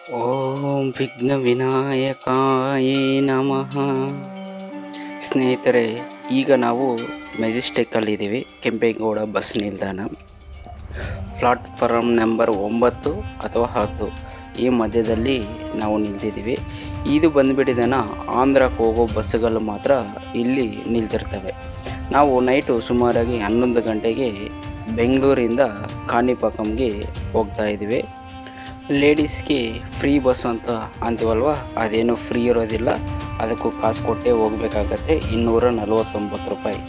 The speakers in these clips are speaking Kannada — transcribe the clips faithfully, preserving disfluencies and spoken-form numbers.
ಓಂ ವಿಘ್ನ ವಿನಾಯಕಾಯ ನಮಃ. ಸ್ನೇಹಿತರೆ, ಈಗ ನಾವು ಮೆಜೆಸ್ಟಿಕ್ಕಲ್ಲಿದ್ದೀವಿ. ಕೆಂಪೇಗೌಡ ಬಸ್ ನಿಲ್ದಾಣ, ಪ್ಲಾಟ್ಫಾರಮ್ ನಂಬರ್ ಒಂಬತ್ತು ಅಥವಾ ಹತ್ತು ಈ ಮಧ್ಯದಲ್ಲಿ ನಾವು ನಿಂತಿದ್ದೀವಿ. ಇದು ಬಂದುಬಿಟ್ಟಿದ್ದಾನ ಆಂಧ್ರಕ್ಕೆ ಹೋಗೋ ಬಸ್ಸುಗಳು ಮಾತ್ರ ಇಲ್ಲಿ ನಿಲ್ತಿರ್ತವೆ. ನಾವು ನೈಟು ಸುಮಾರಾಗಿ ಹನ್ನೊಂದು ಗಂಟೆಗೆ ಬೆಂಗಳೂರಿಂದ ಕಾಣಿಪಾಕಂಗೆ ಹೋಗ್ತಾ ಇದ್ದೀವಿ. ಲೇಡೀಸ್ಗೆ ಫ್ರೀ ಬಸ್ ಅಂತ ಅಂತೀವಲ್ವ, ಅದೇನು ಫ್ರೀ ಇರೋದಿಲ್ಲ, ಅದಕ್ಕೂ ಕಾಸು ಕೊಟ್ಟೇ ಹೋಗಬೇಕಾಗತ್ತೆ. ಇನ್ನೂರ ನಲವತ್ತೊಂಬತ್ತು ರೂಪಾಯಿ.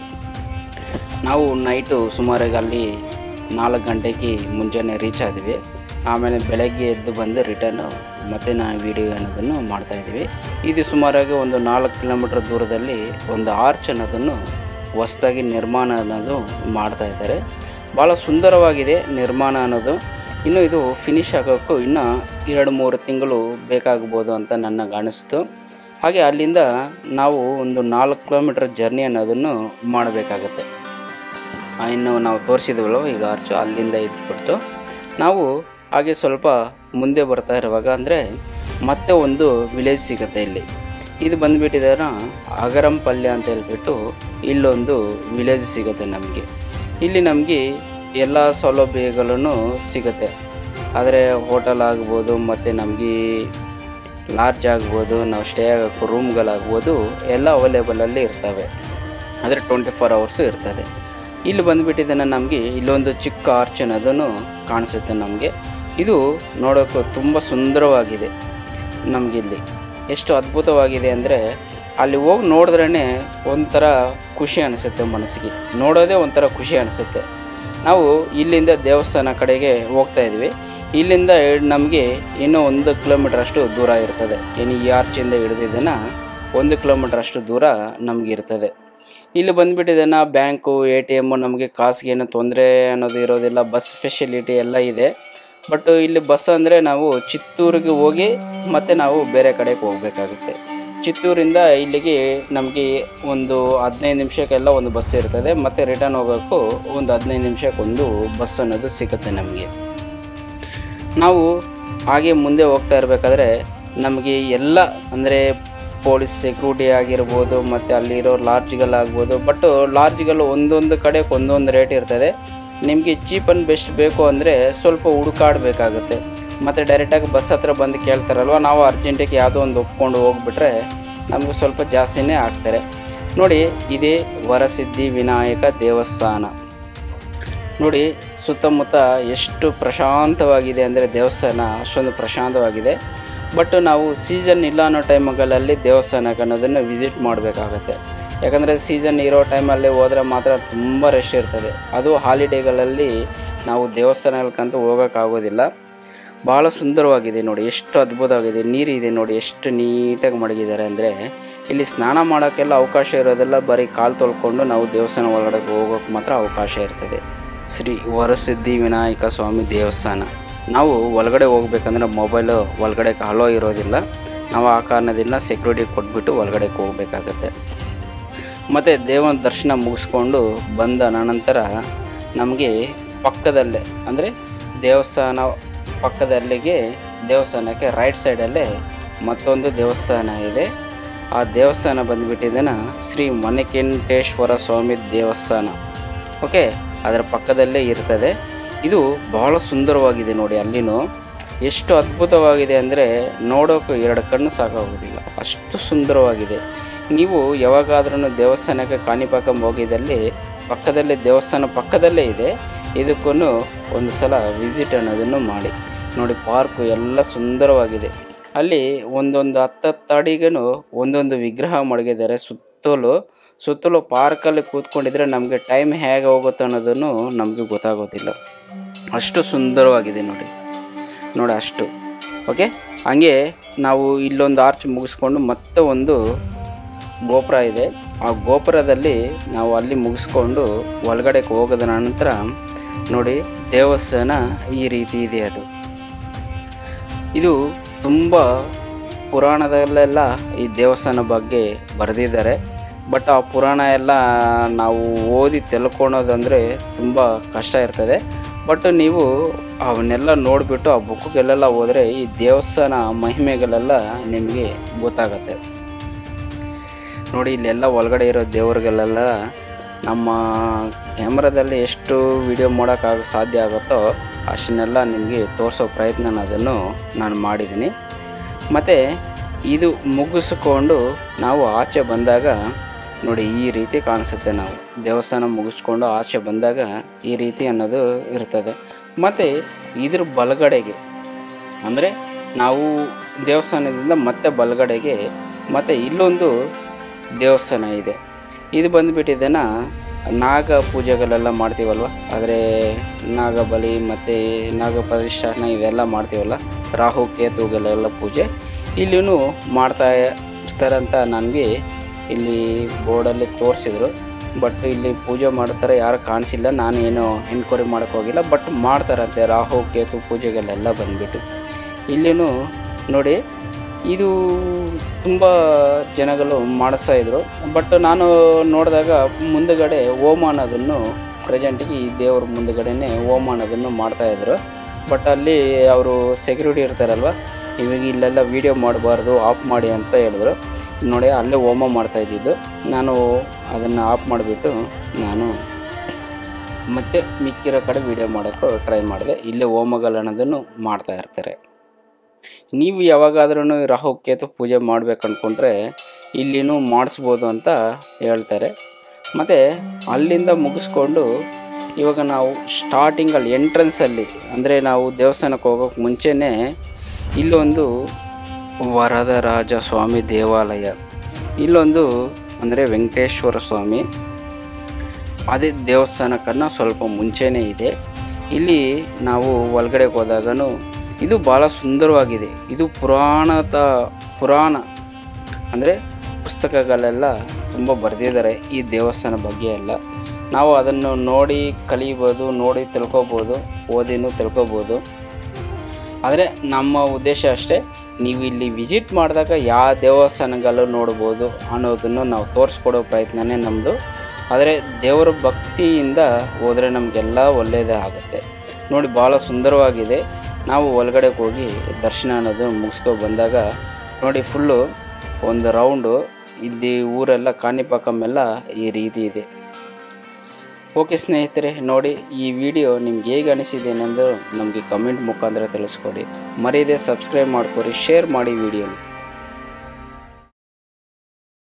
ನಾವು ನೈಟು ಸುಮಾರಾಗಿ ಅಲ್ಲಿ ನಾಲ್ಕು ಗಂಟೆಗೆ ಮುಂಜಾನೆ ರೀಚ್ ಆದ್ವಿ. ಆಮೇಲೆ ಬೆಳಗ್ಗೆ ಎದ್ದು ಬಂದು ರಿಟರ್ನು ಮತ್ತೆ ನಾವು ವಿಡಿಯೋ ಅನ್ನೋದನ್ನು ಮಾಡ್ತಾಯಿದ್ದೀವಿ. ಇದು ಸುಮಾರಾಗಿ ಒಂದು ನಾಲ್ಕು ಕಿಲೋಮೀಟ್ರ್ ದೂರದಲ್ಲಿ ಒಂದು ಆರ್ಚ್ ಅನ್ನೋದನ್ನು ಹೊಸದಾಗಿ ನಿರ್ಮಾಣ ಅನ್ನೋದು ಮಾಡ್ತಾಯಿದ್ದಾರೆ. ಭಾಳ ಸುಂದರವಾಗಿದೆ ನಿರ್ಮಾಣ ಅನ್ನೋದು. ಇನ್ನು ಇದು ಫಿನಿಷ್ ಆಗೋಕ್ಕೂ ಇನ್ನೂ ಎರಡು ಮೂರು ತಿಂಗಳು ಬೇಕಾಗ್ಬೋದು ಅಂತ ನನಗೆ ಅನಿಸ್ತು. ಹಾಗೆ ಅಲ್ಲಿಂದ ನಾವು ಒಂದು ನಾಲ್ಕು ಕಿಲೋಮೀಟ್ರ್ ಜರ್ನಿ ಅನ್ನೋದನ್ನು ಮಾಡಬೇಕಾಗತ್ತೆ. ಇನ್ನು ನಾವು ತೋರಿಸಿದ್ವಲ್ವ ಈಗ ಆರ್ಚು, ಅಲ್ಲಿಂದ ಇದ್ಬಿಟ್ಟು ನಾವು ಹಾಗೆ ಸ್ವಲ್ಪ ಮುಂದೆ ಬರ್ತಾ ಇರುವಾಗ ಅಂದರೆ ಮತ್ತೆ ಒಂದು ವಿಲೇಜ್ ಸಿಗುತ್ತೆ. ಇಲ್ಲಿ ಇದು ಬಂದುಬಿಟ್ಟಿದಾರ ಅಗರಂಪಲ್ಯ ಅಂತ ಹೇಳ್ಬಿಟ್ಟು ಇಲ್ಲೊಂದು ವಿಲೇಜ್ ಸಿಗುತ್ತೆ ನಮಗೆ. ಇಲ್ಲಿ ನಮಗೆ ಎಲ್ಲ ಸೌಲಭ್ಯಗಳನ್ನು ಸಿಗುತ್ತೆ. ಆದರೆ ಹೋಟೆಲ್ ಆಗ್ಬೋದು, ಮತ್ತು ನಮಗೆ ಲಾಡ್ಜ್ ಆಗ್ಬೋದು, ನಾವು ಸ್ಟೇ ಆಗೋಕ್ಕೂ ರೂಮ್ಗಳಾಗ್ಬೋದು, ಎಲ್ಲ ಅವೈಲೇಬಲಲ್ಲಿ ಇರ್ತವೆ. ಆದರೆ ಟ್ವೆಂಟಿ ಫೋರ್ ಅವರ್ಸು ಇರ್ತದೆ. ಇಲ್ಲಿ ಬಂದುಬಿಟ್ಟಿದ್ದಾನೆ ನಮಗೆ ಇಲ್ಲೊಂದು ಚಿಕ್ಕ ಆರ್ಚ್ ಅನ್ನೋದನ್ನು ಕಾಣಿಸುತ್ತೆ ನಮಗೆ. ಇದು ನೋಡೋಕ್ಕೂ ತುಂಬ ಸುಂದರವಾಗಿದೆ. ನಮಗಿಲ್ಲಿ ಎಷ್ಟು ಅದ್ಭುತವಾಗಿದೆ ಅಂದರೆ ಅಲ್ಲಿ ಹೋಗಿ ನೋಡಿದ್ರೇ ಒಂಥರ ಖುಷಿ ಅನಿಸುತ್ತೆ ಮನಸ್ಸಿಗೆ. ನೋಡೋದೇ ಒಂಥರ ಖುಷಿ ಅನಿಸುತ್ತೆ. ನಾವು ಇಲ್ಲಿಂದ ದೇವಸ್ಥಾನ ಕಡೆಗೆ ಹೋಗ್ತಾ ಇದ್ವಿ. ಇಲ್ಲಿಂದ ನಮಗೆ ಇನ್ನೂ ಒಂದು ಕಿಲೋಮೀಟ್ರ್ ಅಷ್ಟು ದೂರ ಇರ್ತದೆ. ಇನ್ನು ಈ ಆರ್ಚಿಂದ ಹಿಡಿದಿದ್ದನ ಒಂದು ಕಿಲೋಮೀಟ್ರ್ ಅಷ್ಟು ದೂರ ನಮಗಿರ್ತದೆ. ಇಲ್ಲಿ ಬಂದುಬಿಟ್ಟಿದ್ದಾನ ಬ್ಯಾಂಕು, ಎ ಟಿ ಎಮ್ಮು, ನಮಗೆ ಕಾಸಿಗೇನು ತೊಂದರೆ ಅನ್ನೋದು ಇರೋದಿಲ್ಲ. ಬಸ್ ಫೆಸಿಲಿಟಿ ಎಲ್ಲ ಇದೆ. ಬಟ್ ಇಲ್ಲಿ ಬಸ್ ಅಂದರೆ ನಾವು ಚಿತ್ತೂರಿಗೆ ಹೋಗಿ ಮತ್ತು ನಾವು ಬೇರೆ ಕಡೆಗೆ ಹೋಗಬೇಕಾಗುತ್ತೆ. ಚಿತ್ತೂರಿಂದ ಇಲ್ಲಿಗೆ ನಮಗೆ ಒಂದು ಹದಿನೈದು ನಿಮಿಷಕ್ಕೆಲ್ಲ ಒಂದು ಬಸ್ ಇರ್ತದೆ. ಮತ್ತು ರಿಟರ್ನ್ ಹೋಗೋಕ್ಕೂ ಒಂದು ಹದಿನೈದು ನಿಮಿಷಕ್ಕೊಂದು ಬಸ್ ಅನ್ನೋದು ಸಿಗುತ್ತೆ ನಮಗೆ. ನಾವು ಹಾಗೆ ಮುಂದೆ ಹೋಗ್ತಾ ಇರಬೇಕಾದ್ರೆ ನಮಗೆ ಎಲ್ಲ ಅಂದರೆ ಪೊಲೀಸ್ ಸೆಕ್ಯೂರಿಟಿ ಆಗಿರ್ಬೋದು, ಮತ್ತು ಅಲ್ಲಿರೋ ಲಾಡ್ಜ್ಗಳಾಗ್ಬೋದು. ಬಟ್ ಲಾಡ್ಜ್ಗಳು ಒಂದೊಂದು ಕಡೆಗೆ ಒಂದೊಂದು ರೇಟ್ ಇರ್ತದೆ. ನಿಮಗೆ ಚೀಪ್ ಆ್ಯಂಡ್ ಬೆಸ್ಟ್ ಬೇಕು ಅಂದರೆ ಸ್ವಲ್ಪ ಹುಡುಕಾಡಬೇಕಾಗುತ್ತೆ. ಮತ್ತು ಡೈರೆಕ್ಟಾಗಿ ಬಸ್ ಹತ್ರ ಬಂದು ಕೇಳ್ತಾರಲ್ವ, ನಾವು ಅರ್ಜೆಂಟಿಗೆ ಯಾವುದೋ ಒಂದು ಒಪ್ಕೊಂಡು ಹೋಗ್ಬಿಟ್ರೆ ನಮಗೆ ಸ್ವಲ್ಪ ಜಾಸ್ತಿನೇ ಆಗ್ತಾರೆ. ನೋಡಿ, ಇದೇ ವರಸಿದ್ಧಿ ವಿನಾಯಕ ದೇವಸ್ಥಾನ. ನೋಡಿ ಸುತ್ತಮುತ್ತ ಎಷ್ಟು ಪ್ರಶಾಂತವಾಗಿದೆ ಅಂದರೆ ದೇವಸ್ಥಾನ ಅಷ್ಟೊಂದು ಪ್ರಶಾಂತವಾಗಿದೆ. ಬಟ್ ನಾವು ಸೀಸನ್ ಇಲ್ಲ ಅನ್ನೋ ಟೈಮ್ಗಳಲ್ಲಿ ದೇವಸ್ಥಾನಕ್ಕೆ ಅನ್ನೋದನ್ನು ವಿಸಿಟ್ ಮಾಡಬೇಕಾಗತ್ತೆ. ಯಾಕಂದರೆ ಸೀಸನ್ ಇರೋ ಟೈಮಲ್ಲಿ ಹೋದರೆ ಮಾತ್ರ ತುಂಬ ರಶ್ ಇರ್ತದೆ. ಅದು ಹಾಲಿಡೇಗಳಲ್ಲಿ ನಾವು ದೇವಸ್ಥಾನಕ್ಕಂತೂ ಹೋಗೋಕ್ಕಾಗೋದಿಲ್ಲ. ಭಾಳ ಸುಂದರವಾಗಿದೆ ನೋಡಿ, ಎಷ್ಟು ಅದ್ಭುತವಾಗಿದೆ. ನೀರಿದೆ ನೋಡಿ, ಎಷ್ಟು ನೀಟಾಗಿ ಮಡಗಿದ್ದಾರೆ ಅಂದರೆ ಇಲ್ಲಿ ಸ್ನಾನ ಮಾಡೋಕ್ಕೆಲ್ಲ ಅವಕಾಶ ಇರೋದೆಲ್ಲ, ಬರೀ ಕಾಲು ತೊಳ್ಕೊಂಡು ನಾವು ದೇವಸ್ಥಾನ ಒಳಗಡೆ ಹೋಗೋಕ್ಕೆ ಮಾತ್ರ ಅವಕಾಶ ಇರ್ತದೆ. ಶ್ರೀ ವರಸಿದ್ಧಿ ವಿನಾಯಕ ಸ್ವಾಮಿ ದೇವಸ್ಥಾನ. ನಾವು ಒಳಗಡೆ ಹೋಗ್ಬೇಕಂದ್ರೆ ಮೊಬೈಲು ಒಳಗಡೆ ಅಲೋ ಇರೋದಿಲ್ಲ. ನಾವು ಆ ಕಾರಣದಿಂದ ಸೆಕ್ಯೂರಿಟಿ ಕೊಟ್ಬಿಟ್ಟು ಒಳಗಡೆ ಹೋಗಬೇಕಾಗತ್ತೆ. ಮತ್ತು ದೇವನ ದರ್ಶನ ಮುಗಿಸ್ಕೊಂಡು ಬಂದ ನಂತರ ನಮಗೆ ಪಕ್ಕದಲ್ಲೇ ಅಂದರೆ ದೇವಸ್ಥಾನ ಪಕ್ಕದಲ್ಲಿಗೆ ದೇವಸ್ಥಾನಕ್ಕೆ ರೈಟ್ ಸೈಡಲ್ಲೇ ಮತ್ತೊಂದು ದೇವಸ್ಥಾನ ಇದೆ. ಆ ದೇವಸ್ಥಾನ ಬಂದುಬಿಟ್ಟಿದ್ದಾನ ಶ್ರೀ ಮಣಿಕಂಠೇಶ್ವರ ಸ್ವಾಮಿ ದೇವಸ್ಥಾನ. ಓಕೆ, ಅದರ ಪಕ್ಕದಲ್ಲೇ ಇರ್ತದೆ. ಇದು ಬಹಳ ಸುಂದರವಾಗಿದೆ ನೋಡಿ. ಅಲ್ಲಿನೂ ಎಷ್ಟು ಅದ್ಭುತವಾಗಿದೆ ಅಂದರೆ ನೋಡೋಕ್ಕೂ ಎರಡು ಕಣ್ಣು ಸಾಕಾಗೋದಿಲ್ಲ, ಅಷ್ಟು ಸುಂದರವಾಗಿದೆ. ನೀವು ಯಾವಾಗಾದ್ರೂ ದೇವಸ್ಥಾನಕ್ಕೆ ಕಾಣಿಪಾಕಂ ಹೋಗಿದ್ದಲ್ಲಿ ಪಕ್ಕದಲ್ಲೇ ದೇವಸ್ಥಾನ ಪಕ್ಕದಲ್ಲೇ ಇದೆ. ಇದಕ್ಕೂ ಒಂದು ಸಲ ವಿಸಿಟ್ ಅನ್ನೋದನ್ನು ಮಾಡಿ ನೋಡಿ. ಪಾರ್ಕು ಎಲ್ಲ ಸುಂದರವಾಗಿದೆ. ಅಲ್ಲಿ ಒಂದೊಂದು ಹತ್ತತ್ತು ಅಡಿಗೂ ಒಂದೊಂದು ವಿಗ್ರಹ ಮಡಗಿದ್ದಾರೆ. ಸುತ್ತಲೂ ಸುತ್ತಲೂ ಪಾರ್ಕಲ್ಲಿ ಕೂತ್ಕೊಂಡಿದ್ರೆ ನಮಗೆ ಟೈಮ್ ಹೇಗೆ ಹೋಗುತ್ತೆ ಅನ್ನೋದನ್ನು ನಮಗೆ ಗೊತ್ತಾಗೋದಿಲ್ಲ. ಅಷ್ಟು ಸುಂದರವಾಗಿದೆ ನೋಡಿ ನೋಡಿ ಅಷ್ಟು. ಓಕೆ, ಹಾಗೆ ನಾವು ಇಲ್ಲೊಂದು ಆರ್ಚ್ ಮುಗಿಸ್ಕೊಂಡು ಮತ್ತೆ ಒಂದು ಗೋಪುರ ಇದೆ. ಆ ಗೋಪುರದಲ್ಲಿ ನಾವು ಅಲ್ಲಿ ಮುಗಿಸ್ಕೊಂಡು ಒಳಗಡೆ ಹೋಗೋದ ನಂತರ ನೋಡಿ ದೇವಸ್ಥಾನ ಈ ರೀತಿ ಇದೆ. ಅದು ಇದು ತುಂಬ ಪುರಾಣದಲ್ಲೆಲ್ಲ ಈ ದೇವಸ್ಥಾನ ಬಗ್ಗೆ ಬರೆದಿದ್ದಾರೆ. ಬಟ್ ಆ ಪುರಾಣ ಎಲ್ಲ ನಾವು ಓದಿ ತಿಳ್ಕೊಳೋದಂದರೆ ತುಂಬ ಕಷ್ಟ ಇರ್ತದೆ. ಬಟ್ ನೀವು ಅವನ್ನೆಲ್ಲ ನೋಡಿಬಿಟ್ಟು ಆ ಬುಕ್ಗೆಲ್ಲ ಹೋದರೆ ಈ ದೇವಸ್ಥಾನ ಮಹಿಮೆಗಳೆಲ್ಲ ನಿಮಗೆ ಗೊತ್ತಾಗತ್ತೆ. ನೋಡಿ ಇಲ್ಲೆಲ್ಲ ಒಳಗಡೆ ಇರೋ ದೇವರುಗಳೆಲ್ಲ ನಮ್ಮ ಕ್ಯಾಮ್ರಾದಲ್ಲಿ ಎಷ್ಟು ವಿಡಿಯೋ ಮಾಡೋಕ್ಕಾಗ ಸಾಧ್ಯ ಆಗುತ್ತೋ ಅಷ್ಟನ್ನೆಲ್ಲ ನಿಮಗೆ ತೋರಿಸೋ ಪ್ರಯತ್ನ ಅದನ್ನು ನಾನು ಮಾಡಿದ್ದೀನಿ. ಮತ್ತು ಇದು ಮುಗಿಸ್ಕೊಂಡು ನಾವು ಆಚೆ ಬಂದಾಗ ನೋಡಿ ಈ ರೀತಿ ಕಾಣಿಸುತ್ತೆ. ನಾವು ದೇವಸ್ಥಾನ ಮುಗಿಸ್ಕೊಂಡು ಆಚೆ ಬಂದಾಗ ಈ ರೀತಿ ಅನ್ನೋದು ಇರ್ತದೆ. ಮತ್ತು ಇದ್ರ ಬಲಗಡೆಗೆ ಅಂದರೆ ನಾವು ದೇವಸ್ಥಾನದಿಂದ ಮತ್ತೆ ಬಲಗಡೆಗೆ ಮತ್ತು ಇಲ್ಲೊಂದು ದೇವಸ್ಥಾನ ಇದೆ. ಇದು ಬಂದುಬಿಟ್ಟಿದ್ದೇನ ನಾಗ ಪೂಜೆಗಳೆಲ್ಲ ಮಾಡ್ತೀವಲ್ವ, ಆದರೆ ನಾಗಬಲಿ ಮತ್ತು ನಾಗ ಪ್ರತಿಷ್ಠಾಪನೆ ಇವೆಲ್ಲ ಮಾಡ್ತೀವಲ್ಲ, ರಾಹು ಕೇತುಗಳೆಲ್ಲ ಪೂಜೆ ಇಲ್ಲಿಯೂ ಮಾಡ್ತಾ ಇರ್ತಾರಂತ ನನಗೆ ಇಲ್ಲಿ ಬೋರ್ಡಲ್ಲಿ ತೋರಿಸಿದ್ರು. ಬಟ್ ಇಲ್ಲಿ ಪೂಜೆ ಮಾಡ್ತಾರೆ ಯಾರು ಕಾಣಿಸಿಲ್ಲ, ನಾನು ಏನೋ ಎನ್ಕ್ವೈರಿ ಮಾಡೋಕ್ಕೆ ಹೋಗಿಲ್ಲ. ಬಟ್ ಮಾಡ್ತಾರಂತೆ ರಾಹು ಕೇತು ಪೂಜೆಗಳೆಲ್ಲ ಬಂದುಬಿಟ್ಟು. ಇಲ್ಲಿಯೂ ನೋಡಿ ಇದು ತುಂಬ ಜನಗಳು ಮಾಡಿಸ್ತಾಯಿದ್ರು. ಬಟ್ ನಾನು ನೋಡಿದಾಗ ಮುಂದುಗಡೆ ಹೋಮ ಅನ್ನೋದನ್ನು ಪ್ರೆಸೆಂಟಿಗೆ ಈ ದೇವ್ರ ಮುಂದುಗಡೆನೇ ಹೋಮ ಅನ್ನೋದನ್ನು ಮಾಡ್ತಾಯಿದ್ರು. ಬಟ್ ಅಲ್ಲಿ ಅವರು ಸೆಕ್ಯೂರಿಟಿ ಇರ್ತಾರಲ್ವ, ಇವಾಗ ಇಲ್ಲೆಲ್ಲ ವೀಡಿಯೋ ಮಾಡಬಾರ್ದು, ಆಫ್ ಮಾಡಿ ಅಂತ ಹೇಳಿದ್ರು. ನೋಡಿ ಅಲ್ಲೇ ಹೋಮ ಮಾಡ್ತಾಯಿದ್ದಿದ್ದು. ನಾನು ಅದನ್ನು ಆಫ್ ಮಾಡಿಬಿಟ್ಟು ನಾನು ಮತ್ತೆ ಮಿಕ್ಕಿರೋ ಕಡೆ ವೀಡಿಯೋ ಮಾಡೋಕ್ಕೆ ಟ್ರೈ ಮಾಡಿದೆ. ಇಲ್ಲೇ ಹೋಮಗಳು ಅನ್ನೋದನ್ನು ಮಾಡ್ತಾಯಿರ್ತಾರೆ. ನೀವು ಯಾವಾಗಾದ್ರೂ ರಾಹು ಕೇತು ಪೂಜೆ ಮಾಡಬೇಕು ಅಂದ್ಕೊಂಡ್ರೆ ಇಲ್ಲಿನೂ ಮಾಡಿಸ್ಬೋದು ಅಂತ ಹೇಳ್ತಾರೆ. ಮತ್ತು ಅಲ್ಲಿಂದ ಮುಗಿಸ್ಕೊಂಡು ಇವಾಗ ನಾವು ಸ್ಟಾರ್ಟಿಂಗಲ್ಲಿ ಎಂಟ್ರೆನ್ಸಲ್ಲಿ ಅಂದರೆ ನಾವು ದೇವಸ್ಥಾನಕ್ಕೆ ಹೋಗೋಕ್ಕೆ ಮುಂಚೆನೇ ಇಲ್ಲೊಂದು ವರದರಾಜ ಸ್ವಾಮಿ ದೇವಾಲಯ, ಇಲ್ಲೊಂದು ಅಂದರೆ ವೆಂಕಟೇಶ್ವರ ಸ್ವಾಮಿ ಅದೇ ದೇವಸ್ಥಾನಕ್ಕನ್ನು ಸ್ವಲ್ಪ ಮುಂಚೆನೇ ಇದೆ. ಇಲ್ಲಿ ನಾವು ಒಳಗಡೆಗೆ ಹೋದಾಗನೂ ಇದು ಭಾಳ ಸುಂದರವಾಗಿದೆ. ಇದು ಪುರಾಣದ ಪುರಾಣ ಅಂದರೆ ಪುಸ್ತಕಗಳೆಲ್ಲ ತುಂಬ ಬರೆದಿದ್ದಾರೆ ಈ ದೇವಸ್ಥಾನ ಬಗ್ಗೆ ಎಲ್ಲ. ನಾವು ಅದನ್ನು ನೋಡಿ ಕಲಿಬೋದು, ನೋಡಿ ತಿಳ್ಕೊಬೋದು, ಓದಿನೂ ತಿಳ್ಕೊಬೋದು. ಆದರೆ ನಮ್ಮ ಉದ್ದೇಶ ಅಷ್ಟೇ, ನೀವು ಇಲ್ಲಿ ವಿಸಿಟ್ ಮಾಡಿದಾಗ ಯಾವ ದೇವಸ್ಥಾನಗಳು ನೋಡ್ಬೋದು ಅನ್ನೋದನ್ನು ನಾವು ತೋರಿಸ್ಕೊಡೋ ಪ್ರಯತ್ನವೇ ನಮ್ಮದು. ಆದರೆ ದೇವರ ಭಕ್ತಿಯಿಂದ ಹೋದರೆ ನಮಗೆಲ್ಲ ಒಳ್ಳೆಯದೇ ಆಗುತ್ತೆ. ನೋಡಿ ಭಾಳ ಸುಂದರವಾಗಿದೆ. ನಾವು ಒಳಗಡೆ ಹೋಗಿ ದರ್ಶನ ಅನ್ನೋದು ಮುಗಿಸ್ಕೊಂಡು ಬಂದಾಗ ನೋಡಿ ಫುಲ್ಲು ಒಂದು ರೌಂಡು ಇಲ್ಲಿ ಊರೆಲ್ಲ ಕಾಣಿಪಾಕಮ್ಮೆಲ್ಲ ಈ ರೀತಿ ಇದೆ. ಓಕೆ ಸ್ನೇಹಿತರೆ, ನೋಡಿ ಈ ವಿಡಿಯೋ ನಿಮ್ಗೆ ಹೇಗೆ ಅನಿಸಿದೆ ಅನ್ನೋದು ನಮಗೆ ಕಮೆಂಟ್ ಮುಖಾಂತರ ತಿಳಿಸ್ಕೊಡಿ. ಮರೀದೆ ಸಬ್ಸ್ಕ್ರೈಬ್ ಮಾಡ್ಕೊರಿ, ಶೇರ್ ಮಾಡಿ ವಿಡಿಯೋನ.